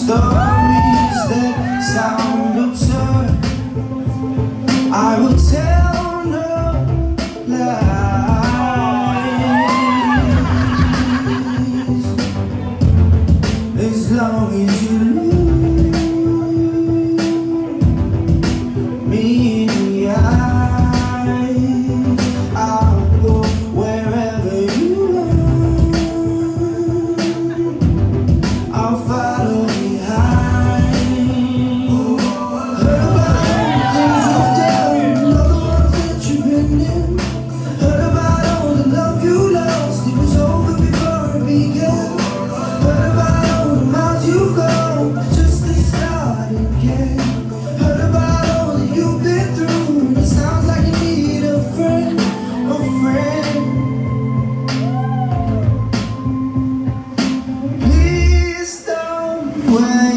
stories that sound absurd. I will tell no lies as long as you look me in the eye. I'll go wherever you are. I'll follow behind. Heard about all the things you've done, all the ones that you've been in. Heard about all the love you lost, it was over before it began. Heard about all the miles you've gone, just to start again. Heard about all that you've been through, and it sounds like you need a friend, a friend. Please don't wait.